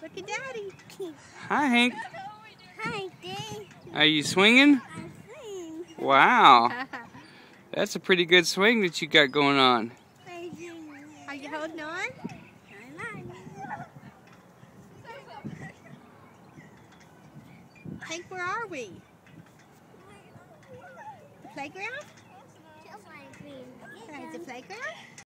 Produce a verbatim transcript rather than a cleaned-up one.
Look at Daddy. Hi, Hank. Hi, Daddy. Are you swinging? I'm swinging. Wow. That's a pretty good swing that you got going on. Are you holding on? Hank, where are we? The playground? Is the playground?